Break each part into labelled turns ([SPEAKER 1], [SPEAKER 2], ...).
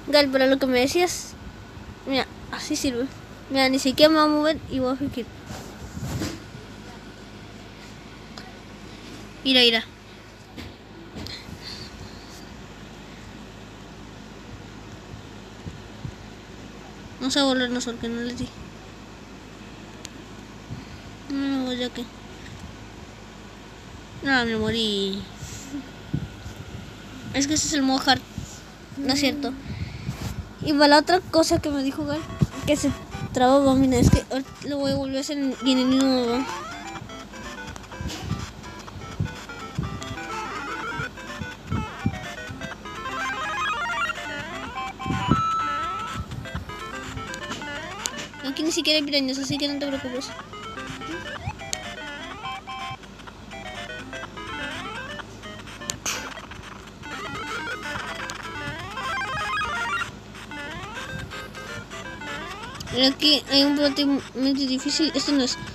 [SPEAKER 1] Gal, pero lo que me decías, mira, así sirve. Mira, ni siquiera me voy a mover y voy a fingir. Mira, mira. Vamos a volvernos porque no les di. No, voy ya que. No, me morí. Es que ese es el modo hard. No es cierto. Y para la otra cosa que me dijo Gal, que se trabó, mira, es que lo voy a volver a hacer en el mismo. Aquí ni siquiera hay pirañas, así que no te preocupes. Pero aquí hay un plato muy difícil. Este no es.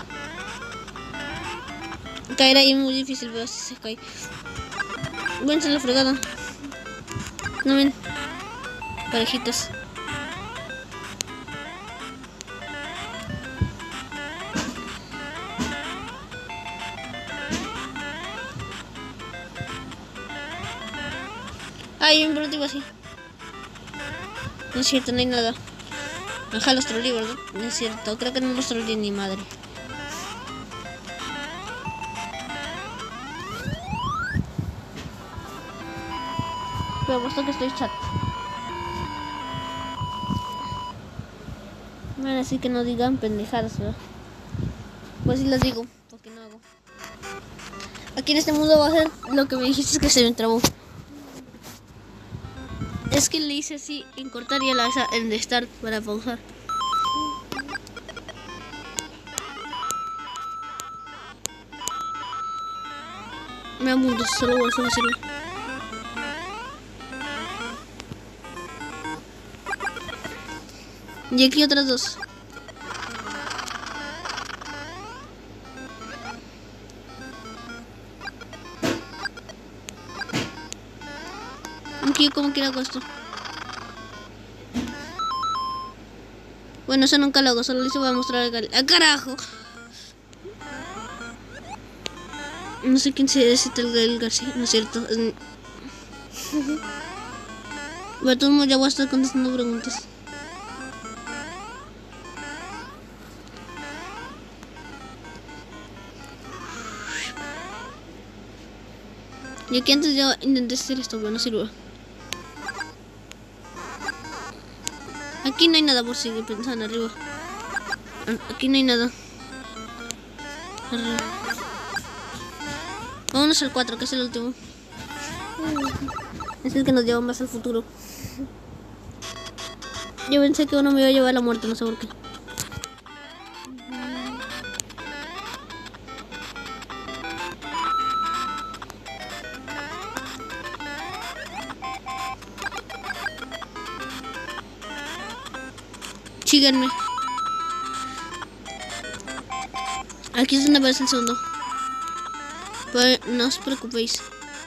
[SPEAKER 1] Caer ahí es muy difícil, pero si se cae. Vénse la fregada. No ven. Parejitas. Hay un plato así. No es cierto, no hay nada. Ajá, los trolley, ¿verdad? No es cierto, creo que no los trolley ni madre. Pero apuesto que estoy chat. Bueno, así que no digan pendejadas, ¿verdad? Pues sí las digo, porque no hago. Aquí en este mundo va a ser lo que me dijiste que se me trabó. Es que le hice así en cortar y a la vez en start para pausar. Me da mundos, solo eso me sirve. Y aquí otras dos. Aquí como quiera hago esto. Bueno, eso nunca lo hago, solo les voy a mostrar al Gal. ¡Ah, carajo! No sé quién se es el Gal García, no es cierto. Bueno, todo el mundo ya voy a estar contestando preguntas. Y aquí antes yo intenté hacer esto, pero no sirve. Aquí no hay nada por si pensaban arriba. Aquí no hay nada. Arriba. Vámonos al 4, que es el último. Es el que nos lleva más al futuro. Yo pensé que uno me iba a llevar a la muerte, no sé por qué. Síganme. Aquí es donde aparece el segundo. Pero no os preocupéis.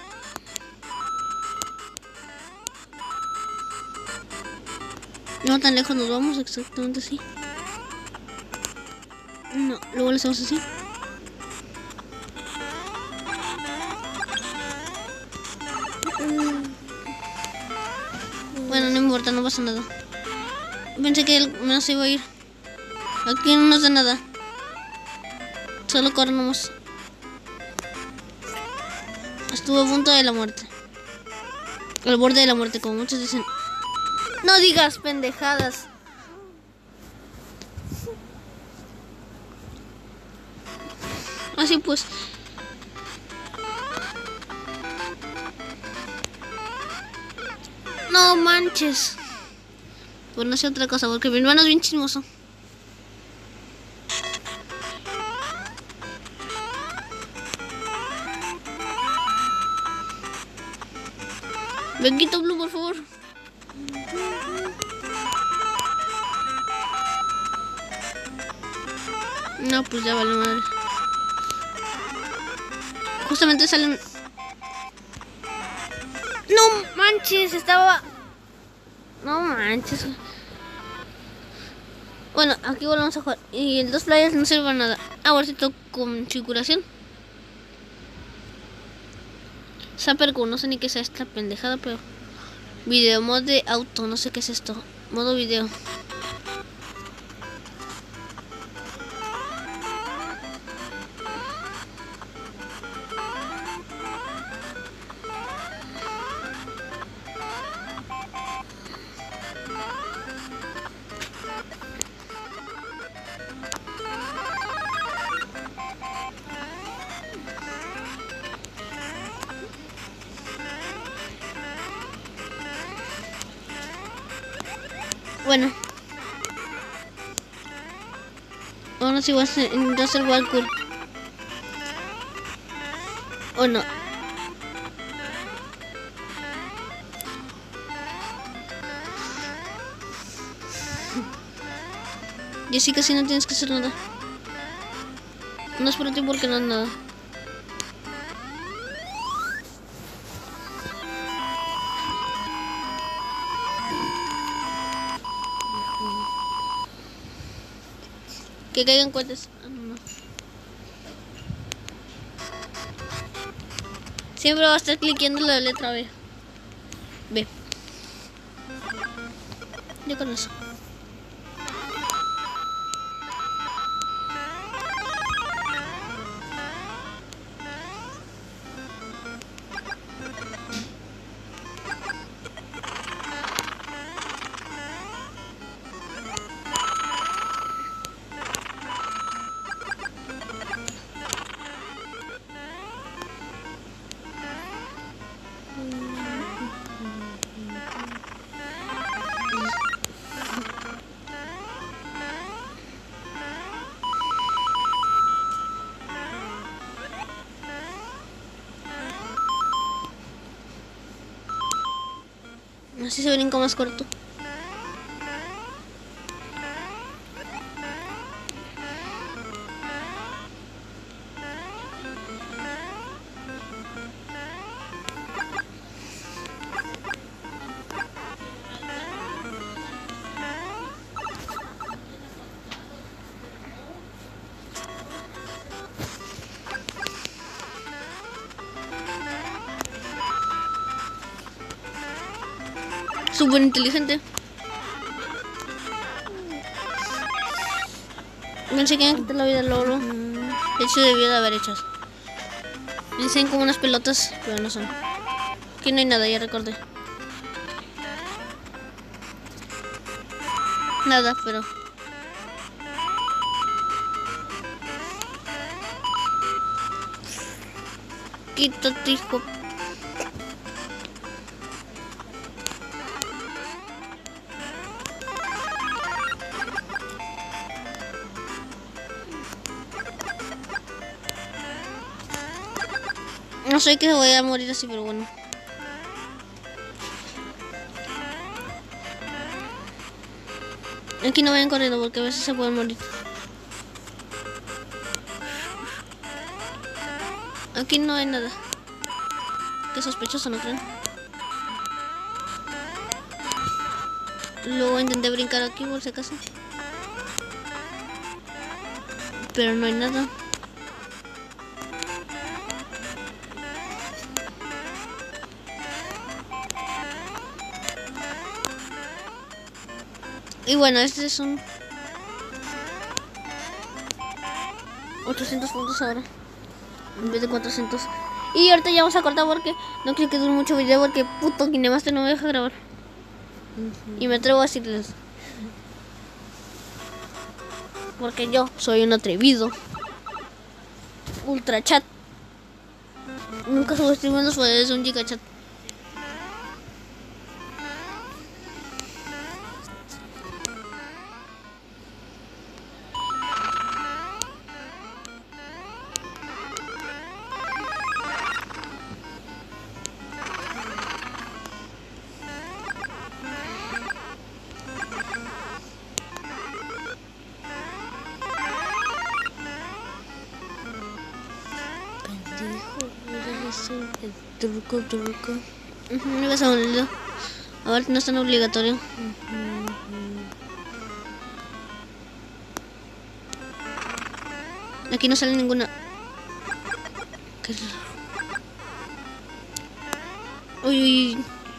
[SPEAKER 1] No tan lejos nos vamos, exactamente así. No, luego lo hacemos así. Bueno, no importa, no pasa nada. Pensé que él no se iba a ir. Aquí no nos da nada. Solo corremos. Estuvo a punto de la muerte. Al borde de la muerte, como muchos dicen. No digas pendejadas. Así pues. No manches. Pues no sé otra cosa, porque mi hermano es bien chismoso. Venguito Blue, por favor. No, pues ya vale madre. Justamente salen. No manches, estaba. No manches. Bueno, aquí volvemos a jugar. Y el 2 players no sirve para nada. Ahora sí tengo configuración. Saperco, no sé ni qué es esta pendejada, pero... Video, mod de auto, no sé qué es esto. Modo video. Bueno. Ahora sí voy a hacer Walcourt. ¿O no? Y así casi no tienes que hacer nada. No es por ti porque no es nada. Que caigan cuentas. No. Siempre va a estar cliqueando la letra B. B. Yo con eso. Así se brinca más corto. Súper inteligente. Pensé que iban a quitar la vida al loro. De hecho, debió de haber hechas. Me dicen como unas pelotas, pero no son. Aquí no hay nada, ya recordé. Nada, pero... Quítate, hijo. No sé que voy a morir así, pero bueno. Aquí no vayan corriendo porque a veces se pueden morir. Aquí no hay nada. Qué sospechoso, ¿no creen? Luego intenté brincar aquí por si acaso. Pero no hay nada. Y bueno, este son 800 puntos ahora en vez de 400. Y ahorita ya vamos a cortar porque no quiero que dure mucho video porque puto KineMaster no me deja grabar. Y me atrevo a decirles. Porque yo soy un atrevido. Ultra chat. Nunca subestimo los poderes de un gigachat. El truco. Me vas a volver. A ver, no es tan obligatorio. Aquí no sale ninguna. Qué raro. Uy, uy.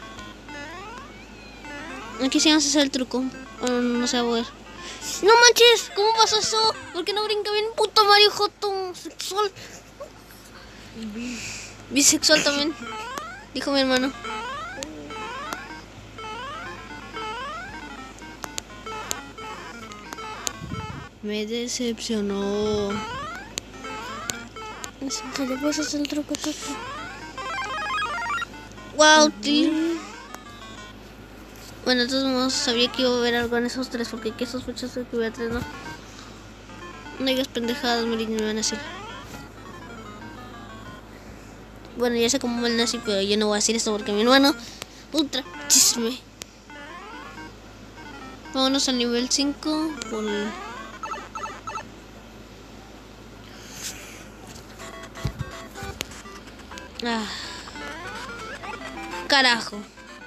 [SPEAKER 1] Aquí sí vamos a hacer el truco. Oh, no se va a poder. ¡No manches! ¿Cómo pasó eso? ¿Por qué no brinca bien? Puto Mario Joto sexual. Bisexual también. Dijo mi hermano. Me decepcionó.
[SPEAKER 2] ¿Le puedes hacer el truco?
[SPEAKER 1] Wow, tío. Bueno, de todos modos sabía que iba a haber algo en esos tres, porque qué sospechoso que hubiera tres, ¿no? No digas pendejadas, Marín, me van a decir. Bueno, ya sé cómo me van a decir, pero yo no voy a decir esto porque mi hermano... Ultra chisme. Vámonos al nivel 5 por... Ah. Carajo.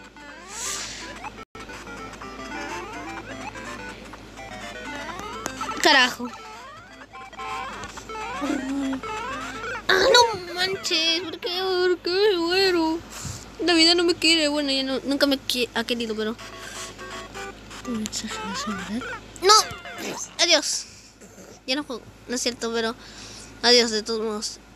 [SPEAKER 1] Carajo. Ah, no manches. ¿Por qué? ¿Por qué? Bueno. La vida no me quiere. Bueno, ya no, nunca me ha querido, pero...
[SPEAKER 2] Un mensaje de seguridad.
[SPEAKER 1] ¡No! Adiós. Ya no juego. No es cierto, pero... Adiós, de todos modos.